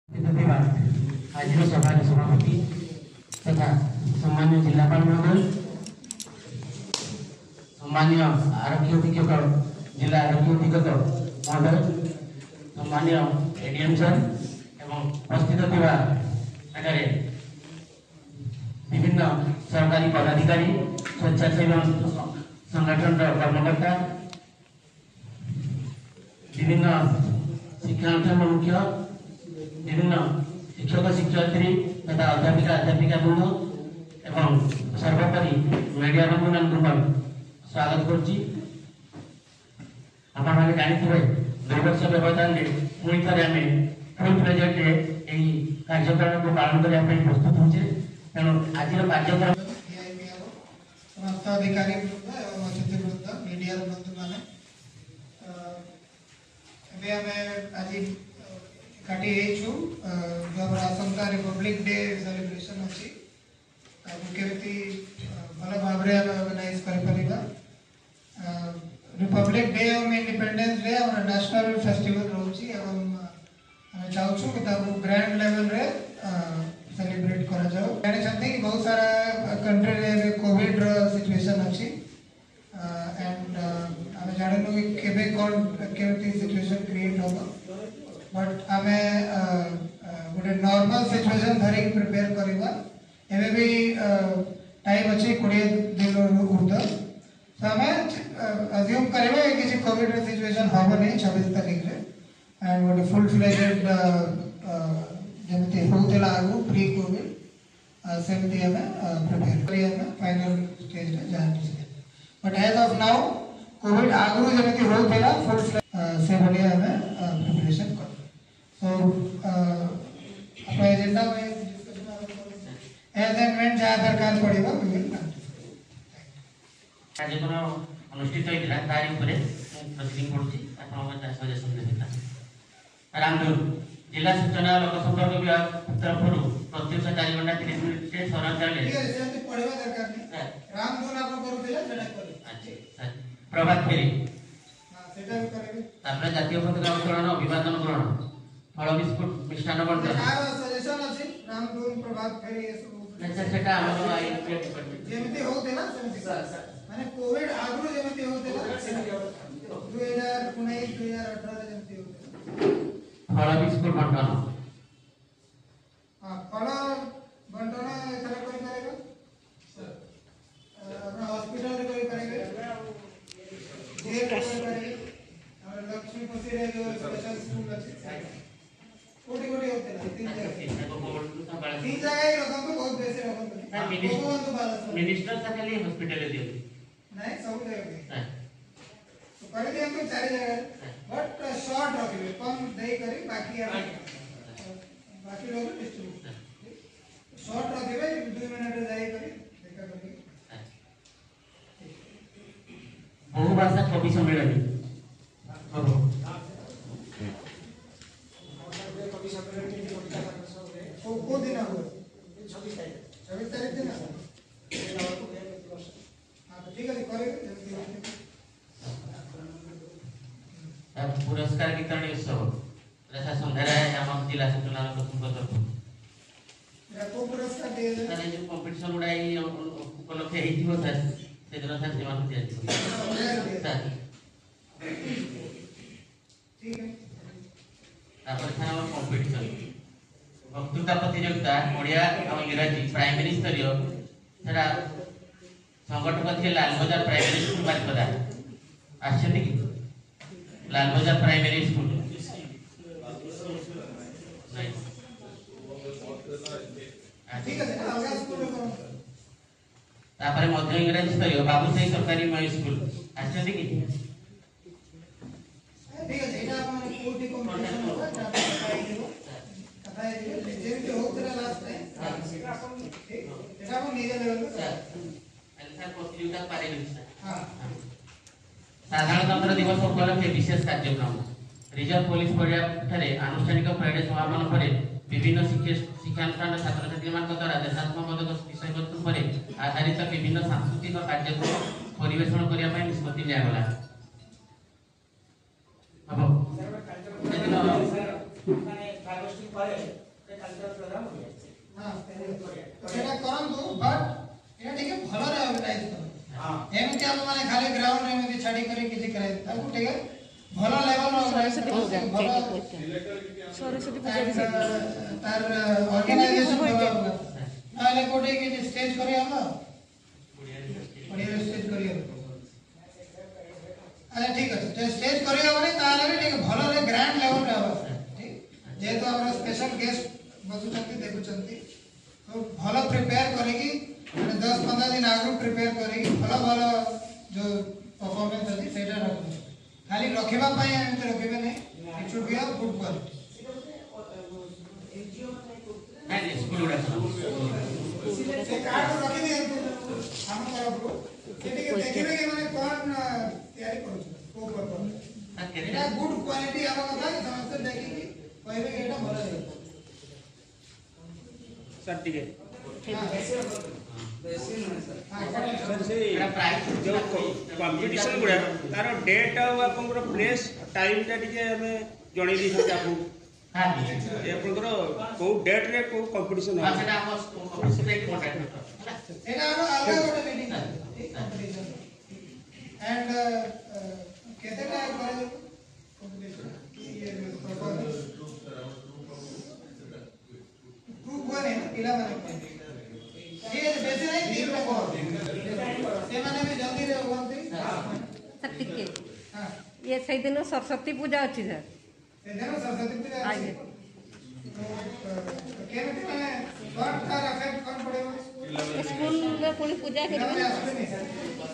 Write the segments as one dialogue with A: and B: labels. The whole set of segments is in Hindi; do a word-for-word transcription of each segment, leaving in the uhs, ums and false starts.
A: आज सभा सभापति तथा सम्मान्य जिलापाल महोदय, सम्मान्य आरोग्य अधीक्षक जिला आरोग्य अधीक्षक महोदय, सम्मान्य एडीएम सर एवं उपस्थित थे विभिन्न सरकारी पदाधिकारी, स्वेच्छासेवी संगठन कर्मकर्ता, विभिन्न शिक्षानुष्ठान मुख्य, विभिन्न शिक्षक शिक्षयित्री तथा अध्यापिका अध्यापिका बृंद एवं सर्वोपरि मीडिया बंधु स्वागत करुच्ची। आपने जानी दुई वर्ष व्यवधान पुणी थे आम फुल प्रोजेक्ट यही कार्यक्रम को पालन करने प्रस्तुत होचे। तेणु आज कार्यक्रम
B: समस्त अधिकारी अतिथि वृंद मीडिया बंधु मैंने आज काटी जो आसंता रिपब्लिक डे सेलिब्रेशन अच्छी केमती भल भाव ऑर्गेनाइज कर रिपब्लिक डे और इंडिपेंडेंस डे और नेशनल फेस्टिवल रोची एवं चाहूँ कि ग्रैंड लेवल रे सेलिब्रेट करा जाओ। जानी चाहते कि बहुत सारा कंट्री रे कोविड सिचुएशन अच्छी एंड आम जानू कि केबे कौन केमती सिचुएशन क्रिएट होगा, बट आम गोटे नॉर्मल सिचुएशन धरी प्रिपेयर करवा। एवं भी टाइम अच्छी कोड़े दिन ऊर्ध तो आम अज्यूम करवा कि कोविड सिचुएशन हम नहीं छब्बीस तारीख रे एंड गोटे फुल फ्लेजेड जमी होता आगु प्री कोविड सेमती आम प्रिपेयर कर फाइनल स्टेज रे जाए। But as of now Covid आगु जमी होता फुल से भाई आम प्रिपरेशन कर सो अपना एजेंडा में असाइनमेंट जहाँ दरकार पड़ेगा
A: कार्यक्रम अनुष्ठित होता तारी प्रोसीडिंग कर सजेशन देता। रामदूर जिला सूचना लोक संपर्क विभाग तरफ प्रत्यक्ष चार घंटा तीस मिनिट से सरल प्रभात फेरी जातीय पताका उत्तोलन अभिवादन ग्रहण फल बिस्कुट मिष्टान बंटन
B: माने कोविड आगु जेमती होतेला दो हज़ार उन्नीस दो हज़ार अठारह जेमती होतेला
A: फल बिस्कुट बंटन
B: हां फल बंटन एथरा करि पारेगा सर अपना हॉस्पिटल रे करि पारेगा जे करि पारेगा और लक्ष्मीपति रे जो स्पेशल स्कूल अछि कोटी कोटी होतेला तीन जगह तीन जगह रकम तो बहुत बेसी रकम
A: मिनिस्टर सा खाली हॉस्पिटल रे दियो
B: नहीं सब जगह तो कर दिया हमको चार जगह बट शॉर्ट रखिए कम दे करी बाकी आप बाकी लोग डिस्ट्रीब्यूट शॉर्ट रखिए दो मिनट रे जाई करी देखा करी
A: बहु भाषा कवि सम्मेलन करो
B: कवि सम्मेलन की को को दिन हो छब्बीस तारीख छब्बीस तारीख दिन ठीक है करेंगे
A: पुरस्कार वितरण उत्सव रसा संध्यारे आम जिला सूचना तरफ
B: को पुरस्कार दिए
A: सर जो कंपटीशन उड़ाई उपलब्ध हेइथिबो सर से दिन सर सेवा दिया सर
B: ठीक है।
A: तापर था हम कंपटीशन वक्तृता प्रतियोगिता ओडिया और इंग्रजी प्राइमरी स्तरीय सेरा संगठक थे लालबजार प्राइमरी स्कूल बारिपदा आछथि कि लालबजार प्राइमरी स्कूल
B: ठीक है अलगा स्कूल में करो
A: तापर मध्य इंग्रजी स्तरीय बाबूसाही सरकारी मय स्कूल आछथि कि
B: ठीक है एटा अपन कोटी कंपटीशन होगा बताई दियो बताई दियो जेमते होतरा लास्ट टाइम एटा अपन निजे लेवल पे
A: प्रतियोगिता पारे
B: हां
A: साधारणतंत्र दिवस उपलक्षे विशेष कार्यक्रम रिजर्व पुलिस पड़िया ठारे आनुष्ठानिक परेड समापन पर विभिन्न शिक्षानुष्ठान छात्र छात्री मान द्वारा देशात्मक विषय वस्तु पर आधारित विभिन्न सांस्कृतिक कार्यक्रम परिवेषण करने पर निष्पत्ति नियागला। अब
B: हां तो सेटा करंतु बट एटा ठीक भलो रे ऑर्गेनाइज करो हां एमति हम माने खाली ग्राउंड रे एमति छाडी करे किछि करे ताकू ठीक भलो लेवल रो
C: सरस्वती पूजा
B: भलो
C: सरस्वती पूजा भी
B: तार ऑर्गेनाइजेशन भलो नाले कोटे कि स्टेज करी हम बढ़िया स्टेज करी हम अच्छा ठीक है तो स्टेज करी हम नहीं ताले ठीक भलो रे ग्रैंड लेवल रे हो ठीक जे तो हमरा स्पेशल गेस्ट बसुचंती देखुचंती तो भलो प्रिपेयर करेगी दस पंद्रह दिन आगु प्रिपेयर करेगी भलो भलो जो परफॉर्मेंस अछि सेटा रखो खाली रखिबा पई हम तो रखिबे नहीं it should be a good quality
A: नहीं स्कूल उड़ा
B: से कार्ड रखि दे हम तरफ को सेठी के देखिबे के माने कोन तैयारी करू को पर एटा गुड क्वालिटी हम कथा समस्त देखि कि कहबे कि एटा भलो है
D: सर ठीक है सर से जो कंपटीशन गुड़ा तार डेट और आपनकर प्लेस टाइम टा टिके हमें जणै दी सकते आपको
A: हां
D: ए आपनकर को डेट रे को कंपटीशन
A: हां
D: है
A: सेटा हम कंपटीशन रे कांटेक्ट
B: एटा हम अलग गोटे मीटिंग कंपटीशन एंड केते टाइम करे कंपटीशन ये परफॉर्मेंस ग्रुप वन है पिला माने ये बेसे नहीं तीन लोग से माने भी जल्दी रे होंती
C: सर टिके
B: हां
C: ये सही दिन सरस्वती पूजा अछि सर
B: से दिन सरस्वती पूजा
C: आगे
B: तो केमिति माने व्हाट आर इफेक्ट कौन पड़ेगा
C: स्कूल में कोई पूजा
B: पिला
C: करबे
B: आसबे नहीं सर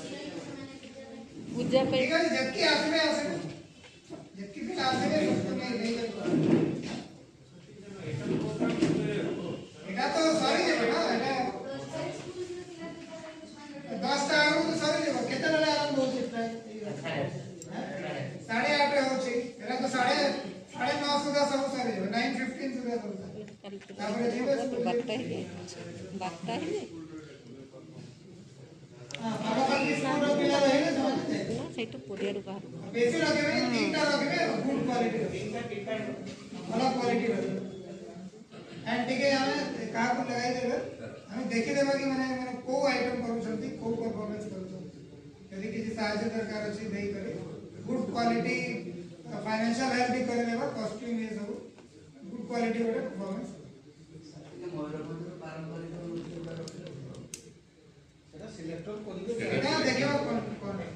C: पूजा पे
B: ठीक है जबकि आसबे आसबे जबकि पिला आसबे उसको नहीं नहीं कर এটা তো সরি যাবে না এটা দশ টা আরো তো সরি যাবে কেতে বেলা আরম্ভ হচ্ছে প্রায় সাড়ে আট হচ্ছে এটা তো সাড়ে সাড়ে নয় সুদ্ধা সব সরি যাবে নাइन फिफ्टीन সুদ্ধা করতে তারপরে দিবে
C: বারটা হে বারটা হে
B: হ্যাঁ পাখাপাখি স্কুল পিলা রহিলে সমঝতে
C: না সেইটা পড়িয়ারু বাহার
B: বেশি রাখবে তিনটা রাখবে গুড কোয়ালিটি ভালো কোয়ালিটি রাখবে एंड ठीक है हमें का को लगाई देबे हमें देखि देबा कि माने माने को आइटम करू छथि को परफॉर्मेंस करू छथि यदि किसी सहायता दरकार अछि देई करे गुड क्वालिटी फाइनेंशियल हेल्प भी करे देबा कॉस्ट्यूम ये सब गुड क्वालिटी वाला परफॉर्मेंस सेटा सिलेक्टर कोन सेटा देखिबा कोन कोन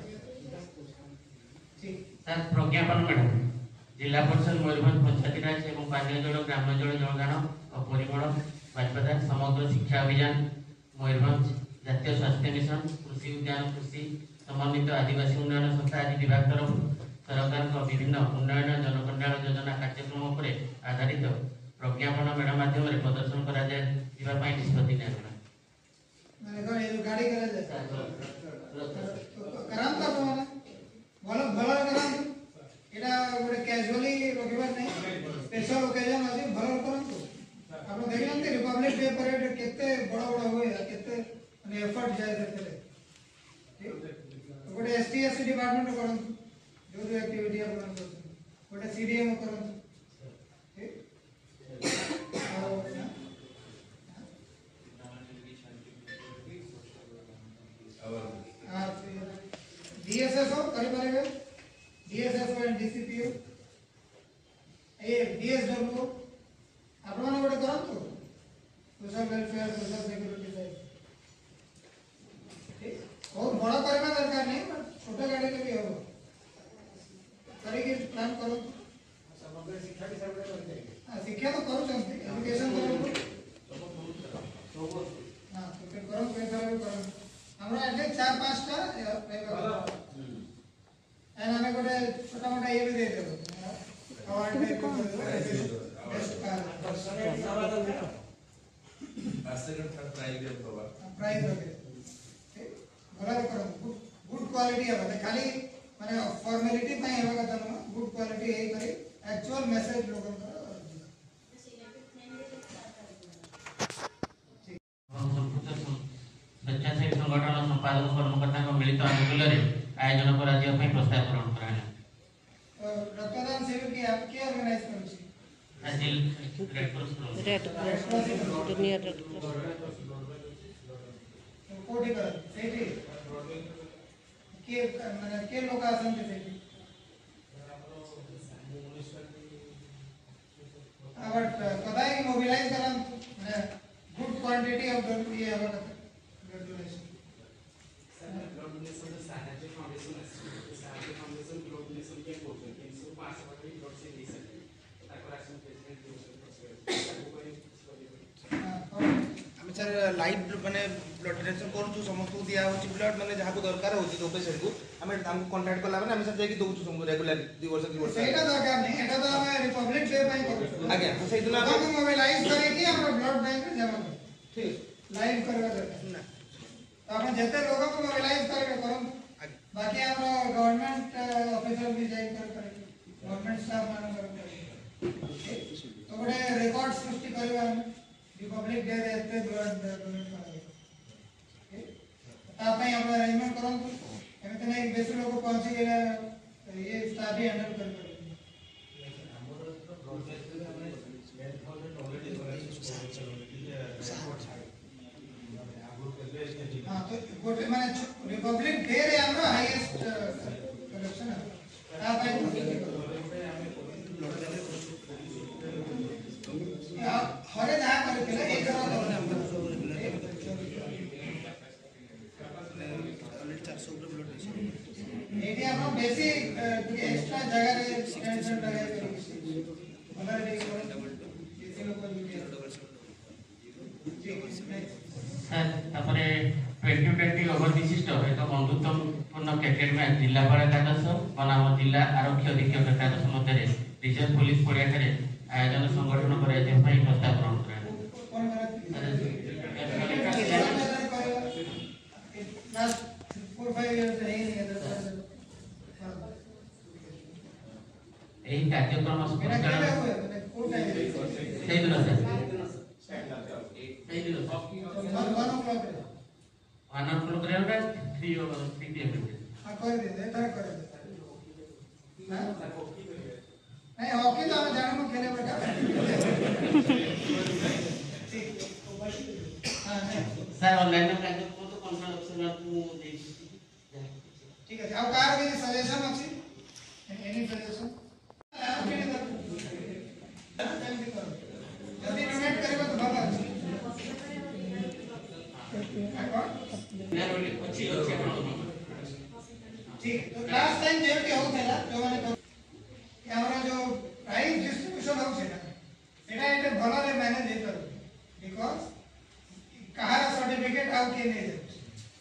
B: ठीक
A: सर प्रज्ञापन मैडम जिला परिषद मयूरभंज पंचायती राज एवं पानीय जल ग्राम्य जल जलदान और परिमल बाजपदा समग्र शिक्षा अभियान मयूरभंज जातीय स्वास्थ्य मिशन कृषि उद्यान कृषि समन्वित आदिवासी उन्नयन संस्था आदि विभाग तरफ सरकार विभिन्न उन्नयन जनकल्याण योजना कार्यक्रम पर आधारित प्रज्ञापन मेढ़ माध्यम प्रदर्शन करा जाए निष्पत्ति नियागला
B: माने कोन ये गाड़ी करा जाए कराम का माने भलो भलो कराम एटा गोटे कैजुअली रखिबार नहीं स्पेशल ओकेजन अछि भलो करंतु आपण देखिनते रिपब्लिक डे परेड केते बड़ बड़ होय केते माने एफर्ट जाय देते ठीक गोटे एसटीएस डिपार्टमेंट करंतु जो जो एक्टिविटी आपण करछन गोटे सीडीएम करंतु ठीक और डीएसएसओ करि पारेबे डीएसएसओ एंड डीसीपीओ ए डीएसडब्ल्यू आपण माने गोटे करंतु social welfare social security side ठीक बहुत बड़ा करबा दरकार नहीं छोटा गाड़ी के भी हो करी के प्लान करो समग्र शिक्षा के सब हां शिक्षा तो करू छथि एजुकेशन करू हां तो फिर करो पे करो करो हमरा एटे चार पांच टा रहबा एंड हमें गोटे छोटा मोटा ये भी दे देबो अवार्ड दे देबो बेस्ट कार
E: सेकंड थर्ड प्राइज दे बाबा
B: प्राइज ओके ठीक भला करो गुड क्वालिटी है खाली माने फॉर्मेलिटी पई हेबा कथा न गुड क्वालिटी हे करी एक्चुअल मैसेज लोगन का
A: स्वेच्छासेवी संगठन संपादक कर्मकर्ता मिलित आनुकूल्य आयोजन करा प्रस्ताव ग्रहण करा
B: रक्तदान शिविर की आप क्या ऑर्गेनाइज करू छी
A: जिल red cross
C: red cross junior red cross
B: कोठी कर सेठी के माने के लोक आसंते सेठी आवर कदाई मोबिलाइज करन माने गुड क्वांटिटी ऑफ द ये आवर ग्रेजुएशन
F: ब्लड डोनेशन तो सानाचे फाउंडेशन आहे सानाचे फाउंडेशन ब्लड डोनेशन के करतो तीनशे पाच वाटी ब्लड से दे सकते ताको राशन पेशेंट दे
G: आम सर लाइव मैंने ब्लड डोनेशन करूँ समस्त दिया होची ब्लड मैंने जहाँ को दरकार होची दो पेशेंट को आम हमको कांटेक्ट कला मैंने आम सर जाकि दउछु सब रेगुलर दो वर्ष तीन वर्ष
B: सेटा दरकार नहीं एटा तो हम रिपब्लिक डे पई करू
G: आज्ञा तो सही दिन
B: हम मोबिलाइज करे कि हम ब्लड बैंक रे जमा करू
G: ठीक
B: लाइव करबा दरकार
G: ना
B: तो आपण जते लोग को मोबिलाइज करके करम बाकी हम गवर्नमेंट ऑफिसर भी जाई कर करे गवर्नमेंट स्टाफ मान कर तो बड़े रिकॉर्ड सृष्टि करबा हम रिपब्लिक डे रे एते ब्लड डोनेट कराई ता पई हम अरेंजमेंट करम एमे त नहीं बेसी लोग पहुंची गेला ये स्टाफ ही हैंडल कर करे हां तो गोटे माने रिपब्लिक डे रे हमरो हाईएस्ट कलेक्शन है ता पई हरे जहाँ करथिले एक जरा एटी हम बेसी एक्स्ट्रा जगह रे टेंशन लगाई करी हमरा रे बेसी लोग
A: सर तापरे ट्वेंटी ट्वेंटी ओवर विशिष्ट एक बंधुत्वपूर्ण क्रिकेट मैच जिलापाल एकादश बनाम जिला आरक्षी अधीक्षक एकादश मध्य रिजर्व पुलिस पड़िया आयोजन संगठन कराया प्रस्ताव ग्रहण करा यही कार्यक्रम सही दिन सर सही दिन वन ऑफ प्रोग्राम रे थ्री ओवर थ्री पीएम
B: हां कर दे दे तार कर दे हां नहीं हॉकी तो हम जाने में खेले बेटा हां
A: सर ऑनलाइन में कार्यक्रम तो कॉन्फ्रेंस में दे
B: ठीक है अब कार के सजेशन अछि एनी सजेशन जल्दी डोनेट करेगा तो भला अछि ठीक तो लास्ट टाइम जेमती होथेला जो माने कि हमरा जो प्राइस डिस्ट्रीब्यूशन होछ ना सेटा एते भलो रे मैनेज हे करू बिकॉज़ कहार सर्टिफिकेट आउ के नै दे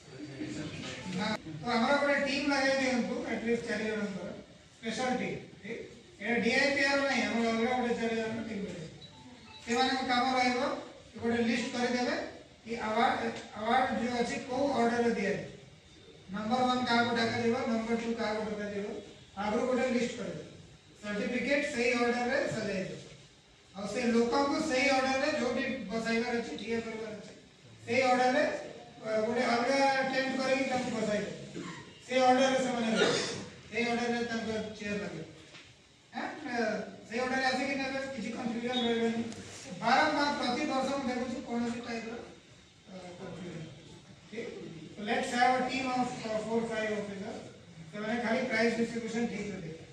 B: तो हमरा बड़े टीम लगे दे हमको एटलीस्ट चार जन पर स्पेशल टीम ठीक ए डीआईपीआर नहीं हम अलग बड़े चार जन टीम बने से माने काम रहबो गोटे लिस्ट कर देबे कि अवार्ड अवार्ड जो अछि को ऑर्डर रे दिया नंबर वन का को डाका देबो नंबर टू का को डाका देबो आगरो गोटे लिस्ट कर देबो सर्टिफिकेट सही ऑर्डर रे सजाय दे और से लोका को सही ऑर्डर रे जो भी बसाइबार अछि ठीक करबार अछि सही ऑर्डर रे गोटे अलग टेंट करी तक बसाइ दे से ऑर्डर रे समान से ऑर्डर रे तक चेयर लगे हैं से ऑर्डर रे आसे कि ना किसी कंफ्यूजन रहबे बारंबार प्रति वर्ष में देखु कोन सी टाइप रो कंफ्यूजन ठीक तो let's have a team of four five officers तो मैंने खाली प्राइस डिस्ट्रीब्यूशन ठीक से देखा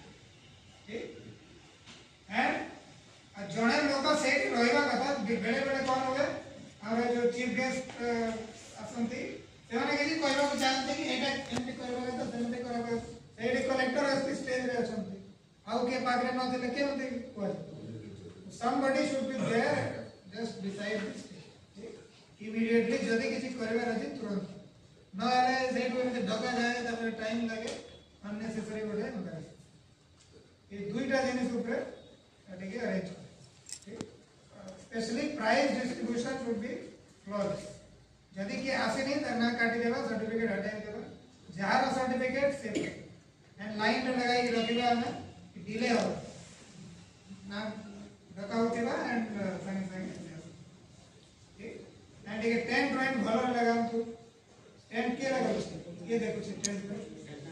B: ठीक एंड जणे लोक सेठी रहइबा कथा बेले बेले कोन होवे और जो चीफ गेस्ट आसंती सेमाने किछि कहबा को चाहते कि एटा एमटी करबा तो सेमते करबा सेठी कलेक्टर अस्ति स्टेज रे अछंती आउ के पागरे न देले के मते कोइ somebody should be there just beside the stage immediately जदी किछि करबा रछि तुरंत न आले सेठी में डगा जाए तब टाइम लगे अननेसेसरी बोले न ये दुईटा जिनिस ऊपर एटिके अरेंज ठीक specially prize distribution should be flawless जदी कि आसे नहीं त ना काटी देबा सर्टिफिकेट हटाई देबा जहार सर्टिफिकेट से एंड लाइन रे लगाई रखिबा हमें डिले हो ना डका होतिबा एंड संगे संगे ठीक एंड ये टेंट ड्राइंग भलो लगाम तू टेंट के लगा ये देखो से टेंट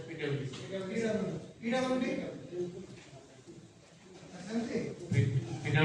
B: पीडब्ल्यूडी पीडब्ल्यूडी समझे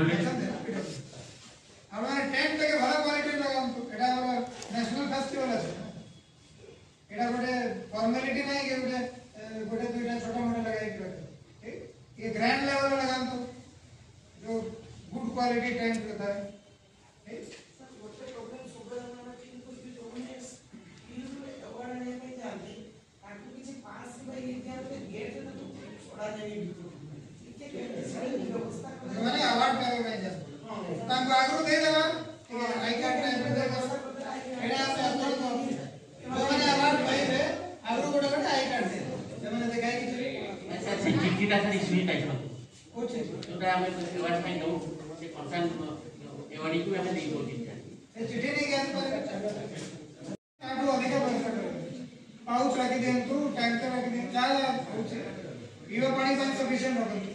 B: ये ग्रैंड लेवल लगा तो जो गुड क्वालिटी टेंट रहता है
F: सर ଗୋଟେ ପ୍ରୋଗ୍ରାମ ସୁବିଧା ମାନେ ଠିକ କରିବି ଯୋଉମାନେ ଫିଲ୍ଡରେ ଆୱାର୍ଡ ଆଣିବା ପାଇଁ ଯାଆନ୍ତି ତାଙ୍କୁ କିଛି ପାସ୍ କିମ୍ବା ଇତିହାସରେ ଗେଟ୍ ରେ ଛଡ଼ା ଯାଇ ଟିକେ କେମିତି ବ୍ୟବସ୍ଥା
B: ମାନେ ଆୱାର୍ଡ ପାଇବା ପାଇଁ ଯାଆନ୍ତି ତାଙ୍କୁ ଆଗରୁ ଦେଇଦେବା ଆଇ କାର୍ଡ ଟାଇପର ଦେବା ଏଇଟା ଆମେ ଆପଣ ଯୋଉମାନେ ଆୱାର୍ଡ ପାଇବେ ଆଗରୁ ଗୋଟେ ଗୋଟେ ଆଇ କାର୍ଡ ଦେବେ ସେମାନେ ଦେଖାଇ କିଛି
A: सर से चिट्ठीटा सर इश्यू टाइप रो
B: କୋଚେ
A: जोटा हमें अवार्ड में दो से कंसर्न एवार्डी को हमें नहीं बोलती है
B: ଏ ଚିଠି ନେଇକି ଆସିପାରିବେ ତାଠୁ ଅଧିକ ପଇସା ପାଉଚ ରଖି ଦିଅନ୍ତୁ ଟ୍ୟାଙ୍କର ରଖି ଦିଅନ୍ତୁ ଯାହା ଯାହା ହଉଛି ପିଇବା ପାଣି ପାଇଁ ସଫିସିଏଣ୍ଟ ରଖନ୍ତୁ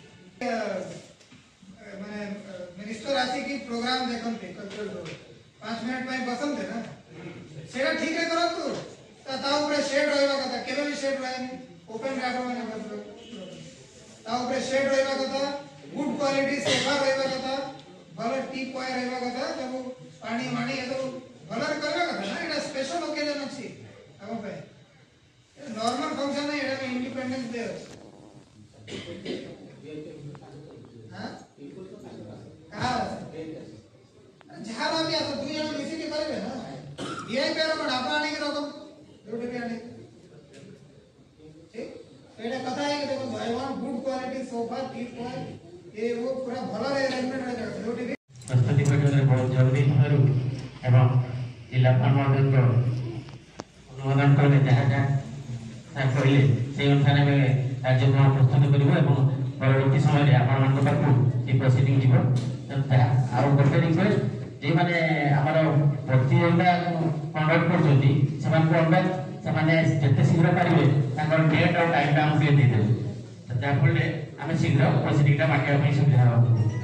B: ମାନେ ମିନିଷ୍ଟର ଆସିକି ପ୍ରୋଗ୍ରାମ ଦେଖନ୍ତି କଲଚରାଲ ପାଞ୍ଚ ମିନିଟ୍ ପାଇଁ ବସନ୍ତେ ନା ସେଇଟା ଠିକରେ କରନ୍ତୁ ତା ଉପରେ ସେଡ୍ ରହିବା କଥା କେବେ ବି ସେଡ୍ ରହେନି ଓପେନ୍ ଗାର୍ଡ ମାନେ ତା ଉପରେ ସେଡ୍ ରହିବା କଥା ଗୁଡ୍ କ୍ୱାଲିଟି ସେବା ରହିବା କଥା ଭଲ ଟି ପଏ ରହିବା କଥା ସବୁ ପାଣି ମାଣି ଏ ସବୁ ଭଲରେ କରିବା କଥା ନା ଏଇଟା ସ୍ପେଶାଲ ଓକେଜନ ଅଛି ଆମ ପାଇଁ ନର୍ମାଲ ଫଙ୍କସନ ନାହିଁ ଏଇଟା ଇଣ୍ଡିପେଣ୍ଡେନ୍ସ ଡେ ଅଛି କାହାର ଯାହାର ବି ଆସ ଦୁଇ ଜଣ ମିଶିକି କରିବେ ନା ଭିଆଇପି ର କ'ଣ ଆପଣ ଆଣିକି ରଖନ୍ତୁ ଯୋଉଠି ବି ଆଣିକି ଏଇଟା କଥା ହେଇକି ଦେଖନ୍ତୁ I want good quality sofa ଟି ପଏ ଏ ଓ ପୁରା ଭଲରେ ଆରେଞ୍ଜମେଣ୍ଟ ରହିବା ଯୋଉଠି ବି
A: प्रस्तुति बैठक बहुत जल्दी करूँ एवं जिलापाल महोदय अनुमोदन कले जहाँ जहाँ कहले से अनुसार आम कार्यक्रम प्रस्तुत करूँ और परवर्ती समय आपण पाखु ये प्रोसीडिंग जीव आउ गोटे रिक्वेस्ट जे मैंने आमर प्रतियोगिता कंडक्ट कर जिते शीघ्र पारे डेट और टाइम आमको देदेवे जहाँफल आम शीघ्र प्रोसीडिंग बांटा सुविधा हो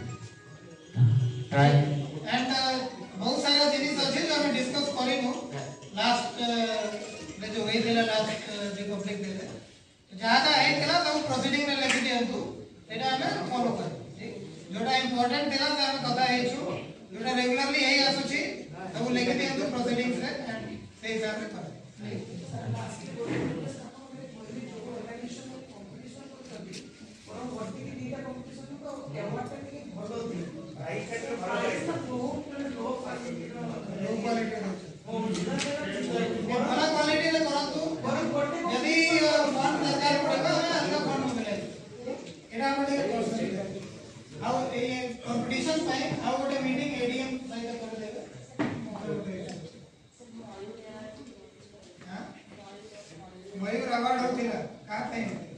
B: एंड बहुत सारा जिनिस अछि जो हम डिस्कस करिनु लास्ट में जो होई देला लास्ट रिपब्लिक डे रे जहां का है केला सब प्रोसीडिंग रे लिखि दियंतु एटा हमें फॉलो कर ठीक जोटा इंपोर्टेंट देला से हम कथा हेछु जोटा रेगुलरली यही आसुची सब लिखि दियंतु प्रोसीडिंग्स रे एंड से हिसाब रे कर मयूर अवार्ड होती है कहाँ पे